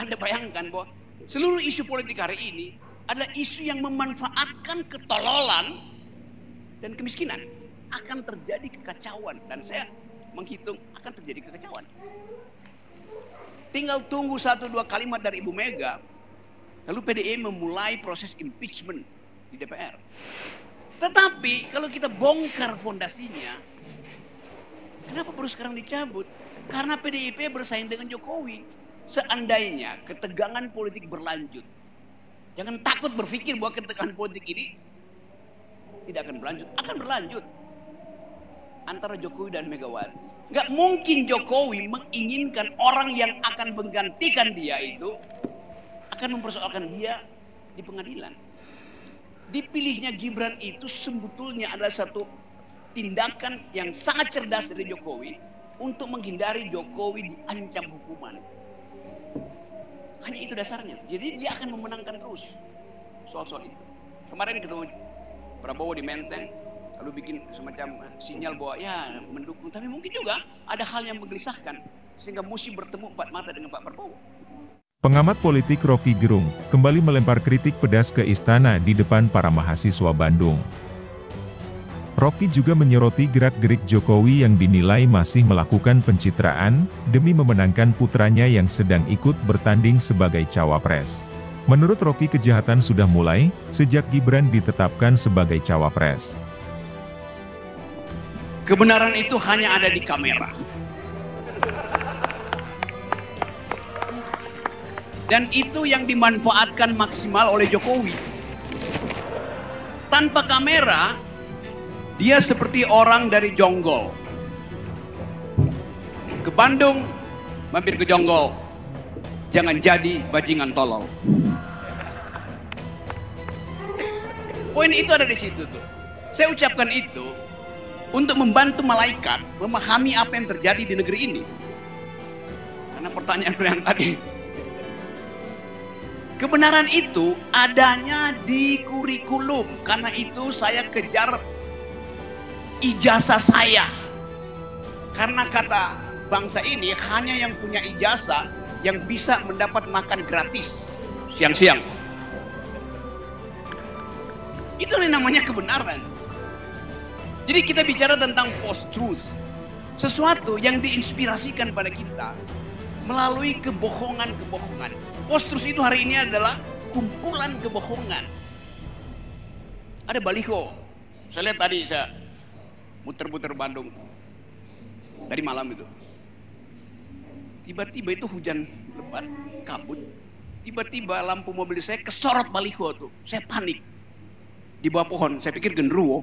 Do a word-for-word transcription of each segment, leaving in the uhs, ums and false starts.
Anda bayangkan bahwa seluruh isu politik hari ini adalah isu yang memanfaatkan ketololan dan kemiskinan. Akan terjadi kekacauan, dan saya menghitung akan terjadi kekacauan. Tinggal tunggu satu dua kalimat dari Ibu Mega, lalu P D I memulai proses impeachment di D P R. Tetapi kalau kita bongkar fondasinya, kenapa baru sekarang dicabut? Karena P D I P bersaing dengan Jokowi. Seandainya ketegangan politik berlanjut, jangan takut berpikir bahwa ketegangan politik ini tidak akan berlanjut. Akan berlanjut antara Jokowi dan Megawati. Gak mungkin Jokowi menginginkan orang yang akan menggantikan dia itu akan mempersoalkan dia di pengadilan. Dipilihnya Gibran itu sebetulnya adalah satu tindakan yang sangat cerdas dari Jokowi untuk menghindari Jokowi diancam hukuman. Hanya itu dasarnya. Jadi dia akan memenangkan terus soal-soal itu. Kemarin ketemu Prabowo di Menteng, lalu bikin semacam sinyal bahwa ya mendukung. Tapi mungkin juga ada hal yang menggelisahkan sehingga mesti bertemu empat mata dengan Pak Prabowo. Pengamat politik Rocky Gerung kembali melempar kritik pedas ke istana di depan para mahasiswa Bandung. Rocky juga menyoroti gerak-gerik Jokowi yang dinilai masih melakukan pencitraan demi memenangkan putranya yang sedang ikut bertanding sebagai cawapres. Menurut Rocky, kejahatan sudah mulai sejak Gibran ditetapkan sebagai cawapres. Kebenaran itu hanya ada di kamera. Dan itu yang dimanfaatkan maksimal oleh Jokowi. Tanpa kamera, dia seperti orang dari Jonggol. Ke Bandung, mampir ke Jonggol. Jangan jadi bajingan tolol. Poin itu ada di situ tuh. Saya ucapkan itu untuk membantu malaikat memahami apa yang terjadi di negeri ini. Karena pertanyaan yang tadi, kebenaran itu adanya di kurikulum. Karena itu saya kejar ijazah saya. Karena kata bangsa ini hanya yang punya ijazah yang bisa mendapat makan gratis siang-siang. Itu yang namanya kebenaran. Jadi kita bicara tentang post-truth. Sesuatu yang diinspirasikan pada kita melalui kebohongan-kebohongan. Post-truth itu hari ini adalah kumpulan kebohongan. Ada baliho. Saya lihat tadi, saya muter-muter Bandung. Tadi malam itu. Tiba-tiba itu hujan lebat, kabut. Tiba-tiba lampu mobil saya kesorot baliho tuh. Saya panik. Di bawah pohon, saya pikir genderuwo.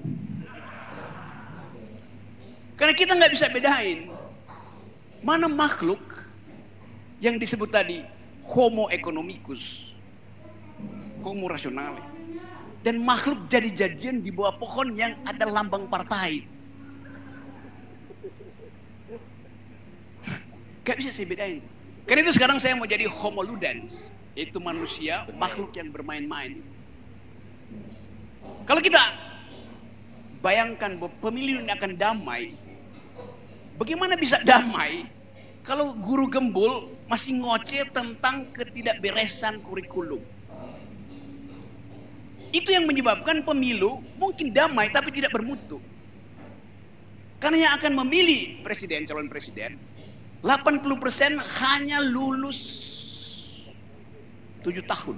Karena kita nggak bisa bedain mana makhluk yang disebut tadi Homo economicus, Homo rationale, dan makhluk jadi-jadian di bawah pohon yang ada lambang partai. Gak bisa saya bedain. Karena itu sekarang saya mau jadi Homo ludens, yaitu manusia, makhluk yang bermain-main. Kalau kita bayangkan bahwa pemilu ini akan damai, bagaimana bisa damai kalau guru gembul masih ngoceh tentang ketidakberesan kurikulum? Itu yang menyebabkan pemilu mungkin damai tapi tidak bermutu. Karena yang akan memilih presiden, calon presiden, delapan puluh persen hanya lulus tujuh tahun.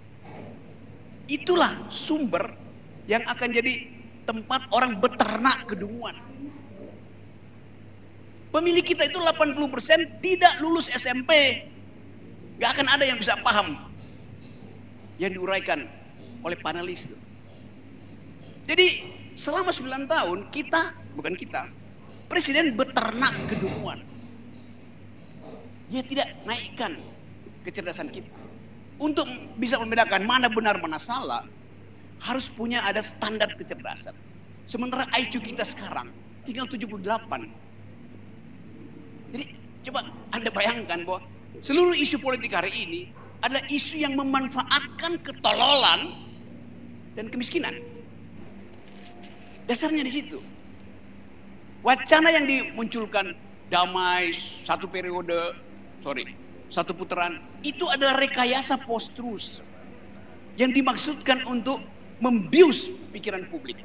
Itulah sumber yang akan jadi tempat orang beternak kedunguan. Pemilih kita itu delapan puluh persen tidak lulus S M P. Gak akan ada yang bisa paham yang diuraikan oleh panelis. Jadi selama sembilan tahun kita, bukan kita, presiden beternak kedunguan. Dia tidak naikkan kecerdasan kita. Untuk bisa membedakan mana benar mana salah, harus punya ada standar kecerdasan. Sementara I Q kita sekarang tinggal tujuh puluh delapan. Jadi coba Anda bayangkan bahwa seluruh isu politik hari ini adalah isu yang memanfaatkan ketololan dan kemiskinan. Dasarnya di situ. Wacana yang dimunculkan damai satu periode, sorry, satu putaran, itu adalah rekayasa post-truth yang dimaksudkan untuk membius pikiran publik.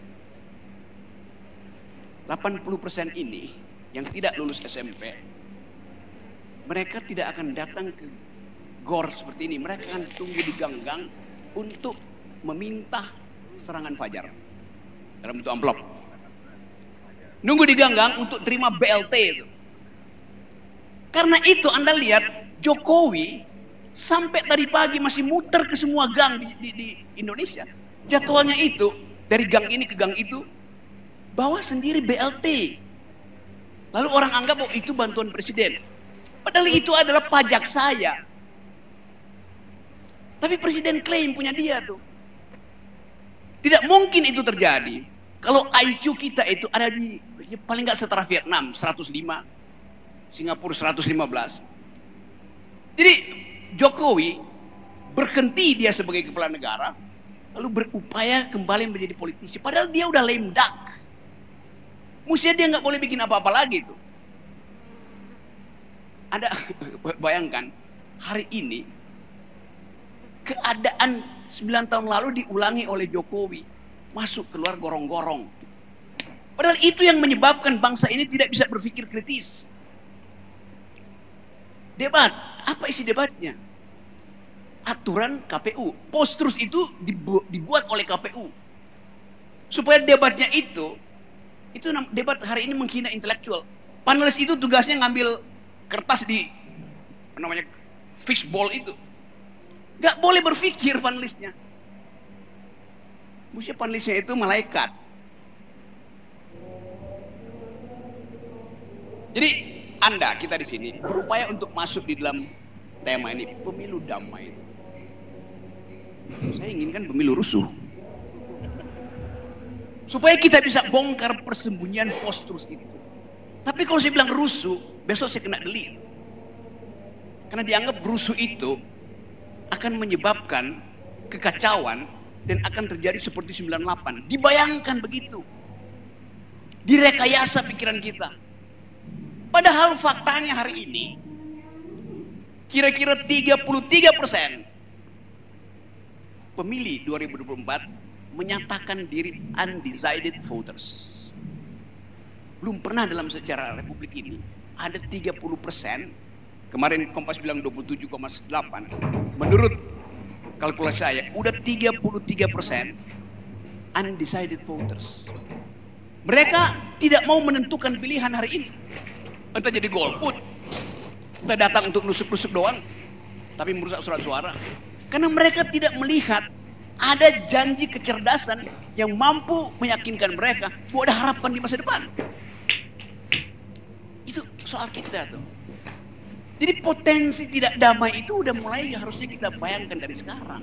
delapan puluh persen ini yang tidak lulus S M P, mereka tidak akan datang ke gor seperti ini. Mereka akan tunggu di gang-gang untuk meminta serangan fajar dalam bentuk amplop. Nunggu di gang-gang untuk terima B L T itu. Karena itu Anda lihat Jokowi sampai tadi pagi masih muter ke semua gang di, di, di Indonesia. Jadwalnya itu dari gang ini ke gang itu bawa sendiri B L T. Lalu orang anggap oh itu bantuan presiden. Padahal itu adalah pajak saya. Tapi presiden klaim punya dia tuh. Tidak mungkin itu terjadi kalau I Q kita itu ada di ya paling nggak setara Vietnam seratus lima, Singapura seratus lima belas. Jadi Jokowi berhenti dia sebagai kepala negara lalu berupaya kembali menjadi politisi. Padahal dia udah lame duck. Mestinya dia nggak boleh bikin apa-apa lagi tuh. Ada bayangkan hari ini keadaan sembilan tahun lalu diulangi oleh Jokowi. Masuk keluar gorong-gorong. Padahal itu yang menyebabkan bangsa ini tidak bisa berpikir kritis. Debat, apa isi debatnya? Aturan K P U. Post-truth itu dibu dibuat oleh K P U. Supaya debatnya itu, itu debat hari ini menghina intelektual. Panelis itu tugasnya ngambil kertas di apa namanya fishbowl itu. Gak boleh berpikir panelisnya. Mesti panelisnya itu malaikat. Jadi Anda, kita di sini berupaya untuk masuk di dalam tema ini, pemilu damai. Saya inginkan pemilu rusuh. Supaya kita bisa bongkar persembunyian post-truth itu. Tapi kalau saya bilang rusuh, besok saya kena delik. Karena dianggap rusuh itu akan menyebabkan kekacauan dan akan terjadi seperti sembilan puluh delapan. Dibayangkan begitu. Direkayasa pikiran kita. Padahal faktanya hari ini kira-kira tiga puluh tiga persen pemilih dua ribu dua puluh empat menyatakan diri undecided voters. Belum pernah dalam sejarah Republik ini ada tiga puluh persen. Kemarin Kompas bilang dua puluh tujuh koma delapan. Menurut kalkulasi saya udah tiga puluh tiga persen undecided voters. Mereka tidak mau menentukan pilihan hari ini. Entah jadi golput, entah datang untuk nusuk-nusuk doang, tapi merusak surat suara. Karena mereka tidak melihat ada janji kecerdasan yang mampu meyakinkan mereka bahwa ada harapan di masa depan. Itu soal kita tuh. Jadi potensi tidak damai itu udah mulai harusnya kita bayangkan dari sekarang.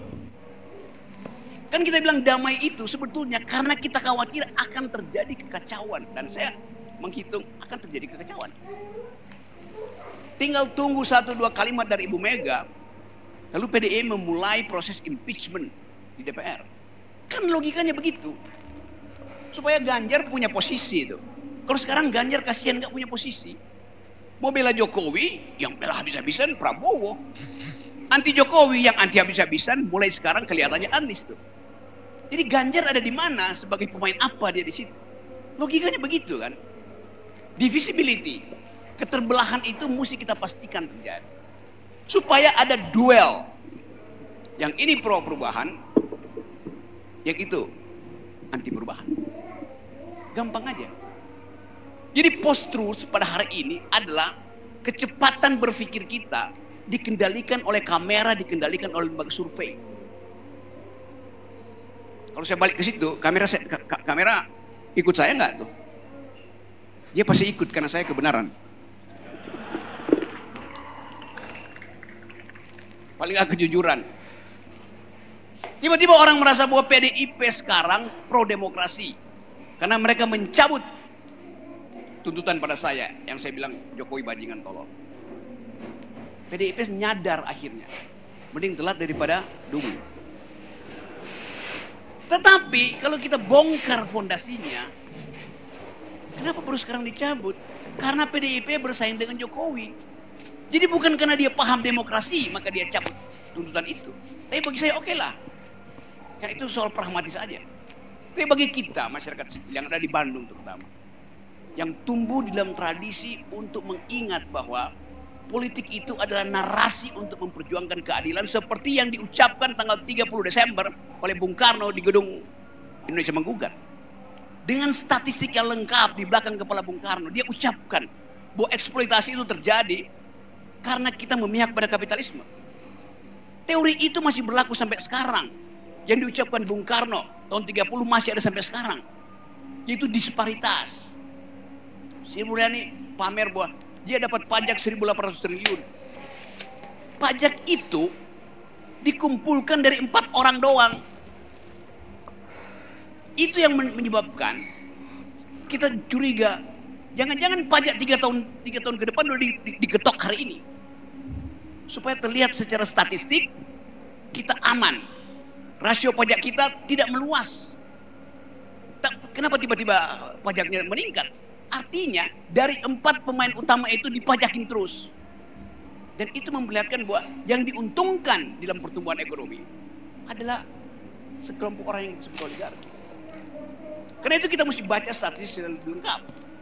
Kan kita bilang damai itu sebetulnya karena kita khawatir akan terjadi kekacauan. Dan saya menghitung akan terjadi kekacauan. Tinggal tunggu satu dua kalimat dari Ibu Mega, lalu P D I memulai proses impeachment di D P R. Kan logikanya begitu. Supaya Ganjar punya posisi itu. Kalau sekarang Ganjar kasihan gak punya posisi. Mau bela Jokowi, yang bela habis-habisan Prabowo. Anti Jokowi, yang anti habis-habisan mulai sekarang kelihatannya Anies tuh. Jadi Ganjar ada di mana sebagai pemain apa dia di situ? Logikanya begitu kan? Divisibility, keterbelahan itu mesti kita pastikan terjadi. Supaya ada duel. Yang ini pro perubahan, yang itu anti perubahan. Gampang aja. Jadi post-truth pada hari ini adalah kecepatan berpikir kita dikendalikan oleh kamera, dikendalikan oleh lembaga survei. Kalau saya balik ke situ, kamera saya, ka, kamera ikut saya nggak tuh? Dia pasti ikut karena saya kebenaran. Paling nggak kejujuran. Tiba-tiba orang merasa bahwa P D I P sekarang pro demokrasi karena mereka mencabut tuntutan pada saya yang saya bilang Jokowi bajingan tolol. P D I P nyadar akhirnya, mending telat daripada dulu. Tetapi kalau kita bongkar fondasinya, kenapa baru sekarang dicabut? Karena P D I P bersaing dengan Jokowi. Jadi bukan karena dia paham demokrasi maka dia cabut tuntutan itu. Tapi bagi saya oke lah. Karena itu soal pragmatis aja. Tapi bagi kita masyarakat sipil yang ada di Bandung terutama, yang tumbuh di dalam tradisi untuk mengingat bahwa politik itu adalah narasi untuk memperjuangkan keadilan seperti yang diucapkan tanggal tiga puluh Desember oleh Bung Karno di gedung Indonesia Menggugat. Dengan statistik yang lengkap di belakang kepala Bung Karno, dia ucapkan bahwa eksploitasi itu terjadi karena kita memihak pada kapitalisme. Teori itu masih berlaku sampai sekarang. Yang diucapkan Bung Karno tahun tiga puluh masih ada sampai sekarang. Yaitu disparitas. Sri Mulyani pamer bahwa dia dapat pajak seribu delapan ratus triliun. Pajak itu dikumpulkan dari empat orang doang. Itu yang menyebabkan kita curiga. Jangan-jangan pajak tiga tahun tiga tahun ke depan udah diketok hari ini. Supaya terlihat secara statistik kita aman. Rasio pajak kita tidak meluas. Kenapa tiba-tiba pajaknya meningkat? Artinya dari empat pemain utama itu dipajakin terus. Dan itu memperlihatkan bahwa yang diuntungkan dalam pertumbuhan ekonomi adalah sekelompok orang yang disebut oligarki. Karena itu kita mesti baca statistik secara lengkap.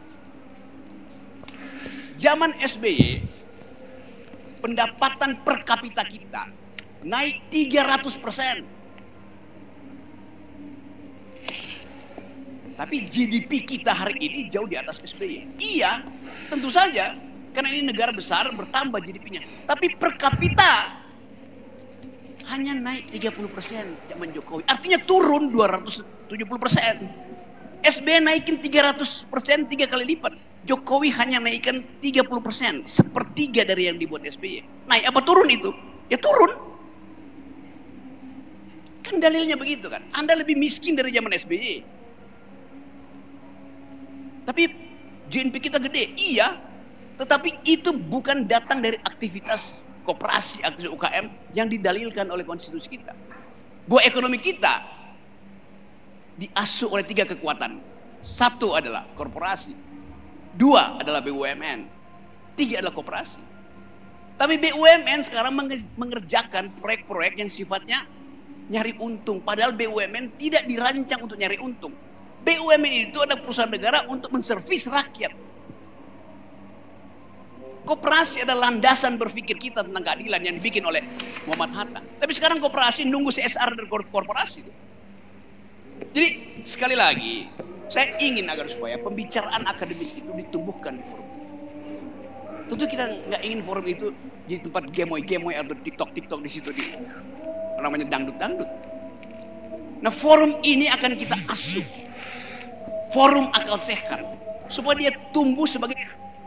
Zaman S B Y, pendapatan per kapita kita naik tiga ratus persen. Tapi G D P kita hari ini jauh di atas S B Y. Iya, tentu saja. Karena ini negara besar bertambah G D P-nya. Tapi per kapita hanya naik tiga puluh persen zaman Jokowi. Artinya turun dua ratus tujuh puluh persen. S B Y naikin tiga ratus persen, tiga kali lipat. Jokowi hanya naikkan tiga puluh persen. Sepertiga dari yang dibuat S B Y. Naik apa turun itu? Ya turun. Kan dalilnya begitu kan. Anda lebih miskin dari zaman S B Y. Tapi G N P kita gede, iya. Tetapi itu bukan datang dari aktivitas koperasi, aktivitas U K M yang didalilkan oleh konstitusi kita. Bahwa ekonomi kita diasuh oleh tiga kekuatan. Satu adalah korporasi. Dua adalah B U M N. Tiga adalah koperasi. Tapi B U M N sekarang mengerjakan proyek-proyek yang sifatnya nyari untung. Padahal B U M N tidak dirancang untuk nyari untung. B U M N itu adalah perusahaan negara untuk menservis rakyat. Koperasi adalah landasan berpikir kita tentang keadilan yang dibikin oleh Muhammad Hatta. Tapi sekarang koperasi nunggu C S R dari korporasi. Jadi sekali lagi, saya ingin agar supaya pembicaraan akademis itu ditumbuhkan di forum. Tentu kita nggak ingin forum itu di tempat gemoy-gemoy atau TikTok-TikTok di situ di namanya dangdut-dangdut. Nah, forum ini akan kita asuh. Forum akal sehat supaya dia tumbuh sebagai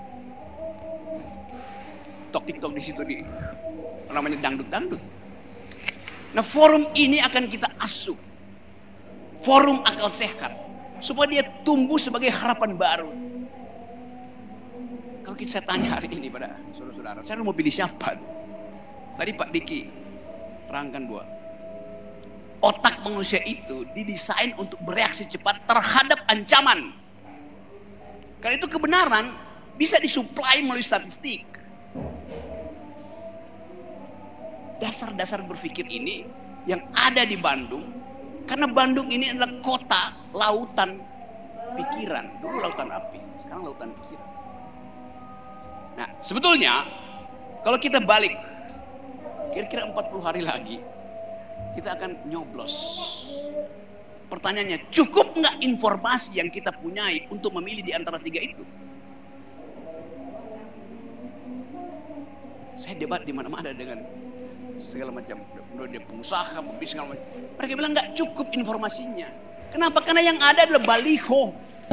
TikTok di situ di namanya dangdut-dangdut. Nah, forum ini akan kita asuh. Forum akal sehat supaya dia tumbuh sebagai harapan baru. Kalau kita saya tanya hari ini pada saudara-saudara, saya mau pilih siapa? Tadi Pak Diki terangkan bahwa otak manusia itu didesain untuk bereaksi cepat terhadap ancaman. Karena itu kebenaran bisa disuplai melalui statistik. Dasar-dasar berpikir ini yang ada di Bandung, karena Bandung ini adalah kota lautan pikiran. Dulu lautan api, sekarang lautan pikiran. Nah, sebetulnya kalau kita balik kira-kira empat puluh hari lagi, kita akan nyoblos. Pertanyaannya, cukup nggak informasi yang kita punyai untuk memilih di antara tiga itu? Saya debat di mana-mana dengan segala macam dia pengusaha, pembisnis segala macam. Mereka bilang nggak cukup informasinya. Kenapa? Karena yang ada adalah baliho.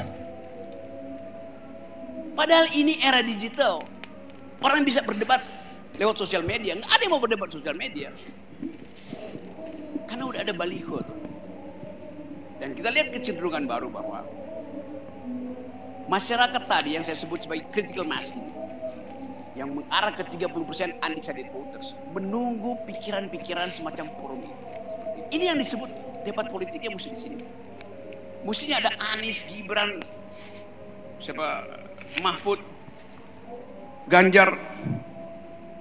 Padahal ini era digital. Orang bisa berdebat lewat sosial media. Nggak ada yang mau berdebat sosial media. Karena udah ada baliho tuh. Dan kita lihat kecenderungan baru bahwa masyarakat tadi yang saya sebut sebagai critical mass ini, yang mengarah ke tiga puluh persen undecided voters, menunggu pikiran-pikiran semacam forum ini. Ini yang disebut debat politiknya mesti di sini. Mestinya ada Anies, Gibran, siapa, Mahfud, Ganjar,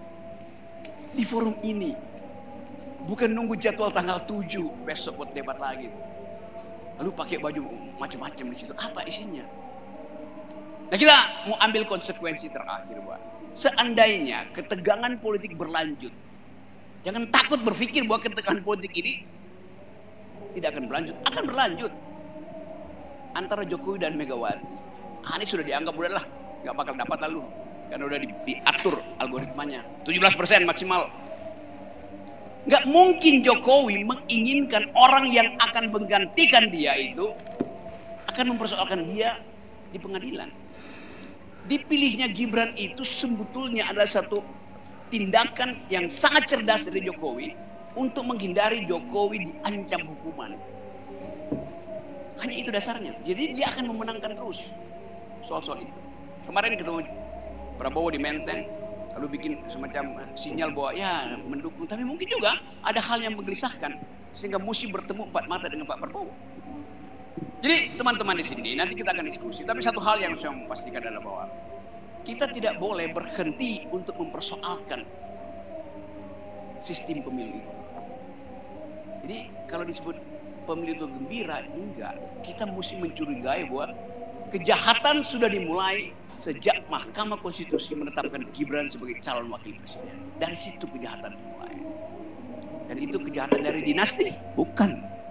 di forum ini. Bukan nunggu jadwal tanggal tujuh besok buat debat lagi. Lalu pakai baju macam-macam di situ. Apa isinya? Nah, kita mau ambil konsekuensi terakhir, Pak. Seandainya ketegangan politik berlanjut, jangan takut berpikir bahwa ketegangan politik ini tidak akan berlanjut. Akan berlanjut. Antara Jokowi dan Megawati. Anies sudah dianggap udah lah, nggak bakal dapat lalu. Karena udah di, diatur algoritmanya. tujuh belas persen maksimal. Nggak mungkin Jokowi menginginkan orang yang akan menggantikan dia itu akan mempersoalkan dia di pengadilan. Dipilihnya Gibran itu sebetulnya adalah satu tindakan yang sangat cerdas dari Jokowi untuk menghindari Jokowi diancam hukuman. Hanya itu dasarnya. Jadi dia akan memenangkan terus soal-soal itu. Kemarin ketemu Prabowo di Menteng, lalu bikin semacam sinyal bahwa ya mendukung. Tapi mungkin juga ada hal yang menggelisahkan sehingga mesti bertemu empat mata dengan Pak Prabowo. Jadi teman-teman di sini nanti kita akan diskusi. Tapi satu hal yang saya mau pastikan adalah bahwa kita tidak boleh berhenti untuk mempersoalkan sistem pemilu itu. Jadi kalau disebut pemilu itu gembira, enggak. Kita mesti mencurigai bahwa kejahatan sudah dimulai sejak Mahkamah Konstitusi menetapkan Gibran sebagai calon wakil presiden. Dari situ kejahatan dimulai. Dan itu kejahatan dari dinasti? Bukan.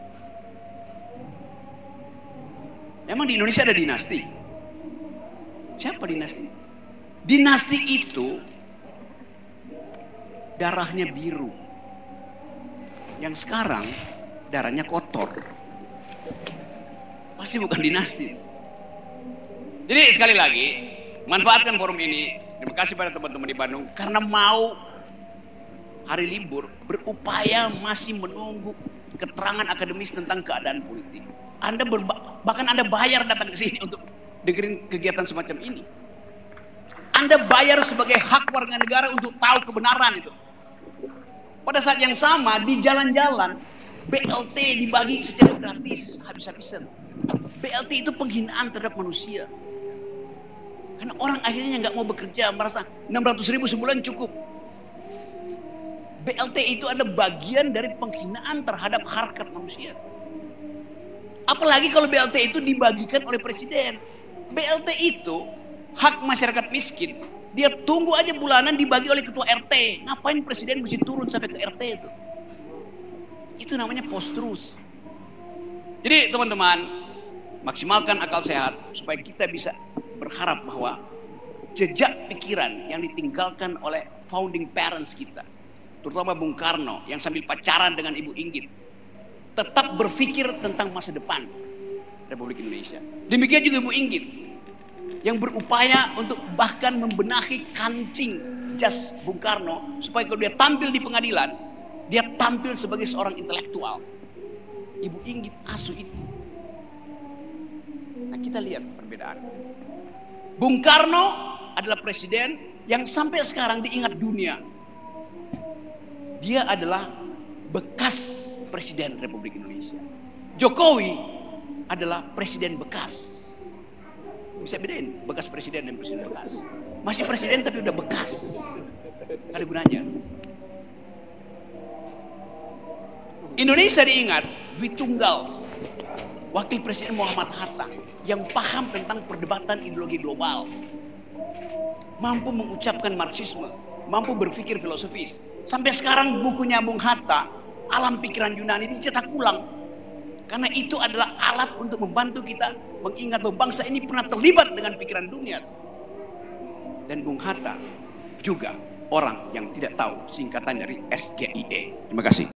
Memang di Indonesia ada dinasti? Siapa dinasti? Dinasti itu darahnya biru. Yang sekarang darahnya kotor. Pasti bukan dinasti. Jadi sekali lagi, manfaatkan forum ini. Terima kasih pada teman-teman di Bandung karena mau hari libur berupaya masih menunggu keterangan akademis tentang keadaan politik. Anda berba- bahkan Anda bayar datang ke sini untuk dengerin kegiatan semacam ini. Anda bayar sebagai hak warga negara untuk tahu kebenaran itu. Pada saat yang sama di jalan-jalan B L T dibagi secara gratis habis-habisan. B L T itu penghinaan terhadap manusia. Karena orang akhirnya nggak mau bekerja, merasa enam ratus ribu sebulan cukup. B L T itu ada bagian dari penghinaan terhadap harkat manusia. Apalagi kalau B L T itu dibagikan oleh presiden. B L T itu hak masyarakat miskin. Dia tunggu aja bulanan dibagi oleh ketua R T. Ngapain presiden mesti turun sampai ke R T itu? Itu namanya post-truth. Jadi teman-teman, maksimalkan akal sehat supaya kita bisa berharap bahwa jejak pikiran yang ditinggalkan oleh founding parents kita, terutama Bung Karno yang sambil pacaran dengan Ibu Inggit, tetap berpikir tentang masa depan Republik Indonesia. Demikian juga Ibu Inggit yang berupaya untuk bahkan membenahi kancing jas Bung Karno supaya kalau dia tampil di pengadilan, dia tampil sebagai seorang intelektual. Ibu Inggit asuh itu. Nah, kita lihat perbedaan. Bung Karno adalah presiden yang sampai sekarang diingat dunia. Dia adalah bekas presiden Republik Indonesia. Jokowi adalah presiden bekas. Bisa bedain bekas presiden dan presiden bekas. Masih presiden tapi udah bekas. Gak ada gunanya. Indonesia diingat Dwi Tunggal, Wakil Presiden Muhammad Hatta yang paham tentang perdebatan ideologi global, mampu mengucapkan Marxisme, mampu berpikir filosofis. Sampai sekarang bukunya Bung Hatta, Alam Pikiran Yunani, dicetak ulang. Karena itu adalah alat untuk membantu kita mengingat bahwa bangsa ini pernah terlibat dengan pikiran dunia. Dan Bung Hatta juga orang yang tidak tahu singkatan dari S G I E. Terima kasih.